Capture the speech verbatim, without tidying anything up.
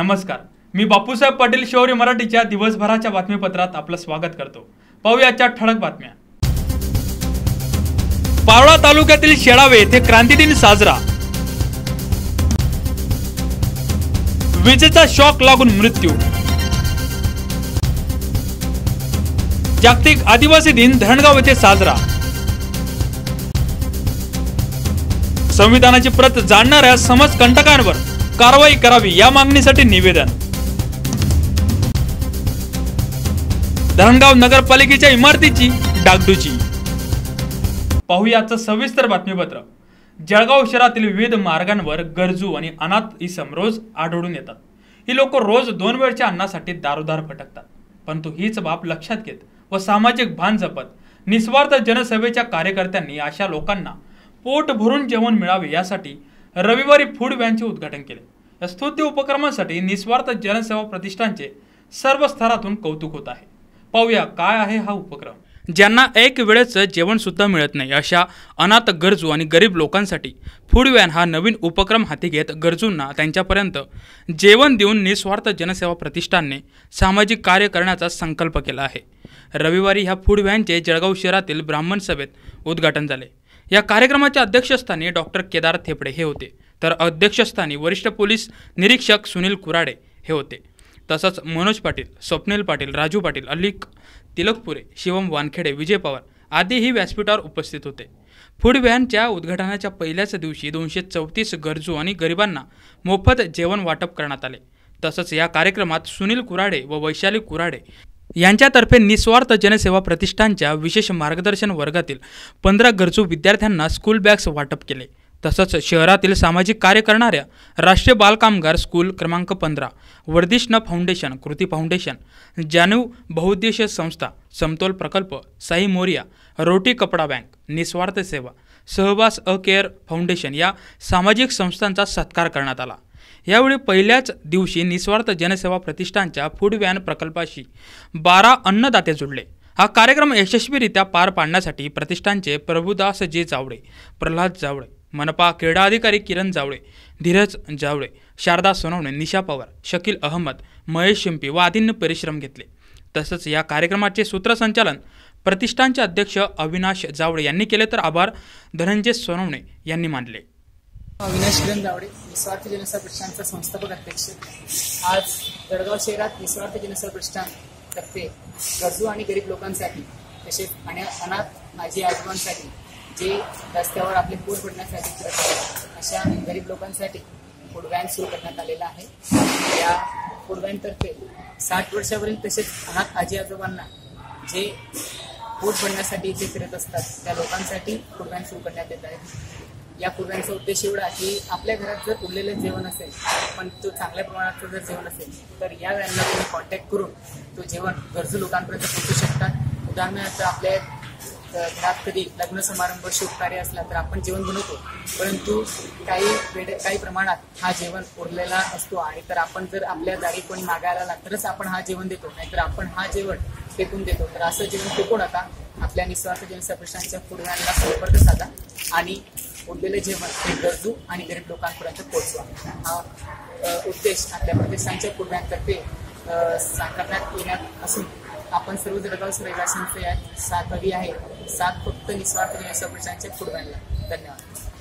नमस्कार, मी बापूसाहेब पाटील शौर्य मराठीच्या दिवसभराच्या बातमीपत्रात आपलं स्वागत करतो। पाहूयाच्या ठळक बातम्या। पारोळा तालुक्यातील शेळावे येथे क्रांतिदिन साजरा। विजेचा शॉक लागून मृत्यू। जागतिक आदिवासी दिन धरणगाव येथे साजरा। संविधानाची प्रत जाणणाऱ्या समाजकंटकांवर कारवाई करावी या मागणीसाठी निवेदन। धरणगाव नगरपालिकेच्या इमारतीची डागडुजी। पाहूयाचं सविस्तर बातमीपत्र। जळगाव शहरातील विविध मार्गांवर गरजू आणि अनाथ इसम रोज आढळून येतात। ही लोक रोज दोन वेळच्या अन्नासाठी दारोदार भटकतात, परंतु हीच बाब लक्षात घेत व सामाजिक भान जपत निस्वार्थ जनसेवेच्या कार्यकर्त्यांनी अशा लोकांना पोट भरून जेवण मिळावे यासाठी रविवारी फूड व्हॅनचे उद्घाटन केले। या स्तुत्य उपक्रमासाठी निस्वार्थ जनसेवा प्रतिष्ठानचे सर्व स्तरातून कौतुक होत आहे। पाहूया काय आहे हा उपक्रम। ज्यांना एक वेळेचं जेवण सुद्धा मिळत नाही अशा अनाथ गरजू आणि गरीब लोकांसाठी फूड व्हॅन हा नवीन उपक्रम हाती घेत गरजूंना त्यांच्यापर्यंत जेवण देऊन निस्वार्थ जनसेवा प्रतिष्ठानने सामाजिक कार्य करण्याचा संकल्प केला आहे। रविवारी ह्या फूड व्हॅनचे जळगाव शहरातील ब्राह्मण सभेत उद्घाटन झाले। या कार्यक्रमाच्या अध्यक्षस्थानी डॉक्टर केदार थेपडे हे होते, तर अध्यक्षस्थानी वरिष्ठ पोलीस निरीक्षक सुनील कुराडे हे होते। तसंच मनोज पाटील, स्वप्नील पाटील, राजू पाटील, अलिक तिलकपुरे, शिवम वानखेडे, विजय पवार आदीही व्यासपीठावर उपस्थित होते। फूड व्हॅनच्या उद्घाटनाच्या पहिल्याच दिवशी दोनशे चौतीस गरजू आणि गरिबांना मोफत जेवण वाटप करण्यात आले। तसंच या कार्यक्रमात सुनील कुराडे व वैशाली कुराडे यांच्यातर्फे निस्वार्थ जनसेवा प्रतिष्ठानच्या विशेष मार्गदर्शन वर्गातील पंधरा गरजू विद्यार्थ्यांना स्कूल बॅग्स वाटप केले। तसंच शहरातील सामाजिक कार्य करणाऱ्या राष्ट्रीय बालकामगार स्कूल क्रमांक पंधरा, वर्धिष्ण फाउंडेशन, कृती फाउंडेशन, जाणीव बहुउद्देशीय संस्था, समतोल प्रकल्प, साई मोरिया, रोटी कपडा बँक, निस्वार्थ सेवा, सहवास अ केअर फाउंडेशन या सामाजिक संस्थांचा सत्कार करण्यात आला। यावेळी पहिल्याच दिवशी निस्वार्थ जनसेवा प्रतिष्ठानच्या फूड व्हॅन प्रकल्पाशी बारा अन्नदाते जोडले। हा कार्यक्रम यशस्वीरित्या पार पाडण्यासाठी प्रतिष्ठानचे प्रभुदास जे जावळे, प्रल्हाद जावळे, मनपा क्रीडा अधिकारी किरण जावळे, धीरज जावळे, शारदा सोनवणे, निशा पवार, शकील अहमद, महेश शिंपी व आदींनी परिश्रम घेतले। तसंच या कार्यक्रमाचे सूत्रसंचालन प्रतिष्ठानचे अध्यक्ष अविनाश जावळे यांनी केले, तर आभार धनंजय सोनवणे यांनी मानले। अविनाश किरण जावळे, निस्वार्थ जनसेवा प्रतिष्ठानचा संस्थापक अध्यक्ष। आज जळगाव शहरात निस्वार्थ जनसेवा प्रतिष्ठान तर्फे गरजू आणि गरीब लोकांसाठी तसेच अनाथ आजी आजोबांसाठी जे रस्त्यावर आपले पोट भरण्यासाठी फिरत अशा गरीब लोकांसाठी फूड व्हॅन सुरू करण्यात आलेला आहे। या फूड व्हॅनतर्फे साठ वर्षावरील तसेच अनाथ आजी आजोबांना जे पोट भरण्यासाठी इथे फिरत असतात त्या लोकांसाठी फूड व्हॅन सुरू करण्यात येत आहे। या फूड व्हॅनचा उद्देश एवढा की आपल्या घरात जर उरलेलं जेवण असेल पण तो चांगल्या प्रमाणात जर जेवण असेल तर या व्हॅनला तुम्ही कॉन्टॅक्ट करून तो जेवण गरजू लोकांपर्यंत पोहोचू शकतात। उदाहरणार्थ आपल्या घरात कधी लग्न समारंभ शुभ कार्य असला तर आपण जेवण बनवतो, परंतु काही वेळ काही प्रमाणात हा जेवण उरलेला असतो आणि तर आपण जर आपल्या दारी कोणी मागायला आला तरच आपण हा जेवण देतो, नाहीतर आपण हा जेवण फेकून देतो। तर असं जेवण फेकू नका, आपल्या निस्वार्थ जनसेवा प्रतिष्ठानच्या फूड व्हॅनला संपर्क साधा आणि उरलेले जेवण हे गरजू आणि गरीब लोकांपर्यंत पोहोचवा। हा उद्देश आपल्या प्रतिष्ठानच्या फूड व्हॅनतर्फे साकारण्यात येण्यात असून आपण सर्व जळगाव रहिवाशांचे साथ हवी आहे, साथ फक्त निस्वार्थ जनसेवा प्रतिष्ठानच्या फूड व्हॅनला। धन्यवाद।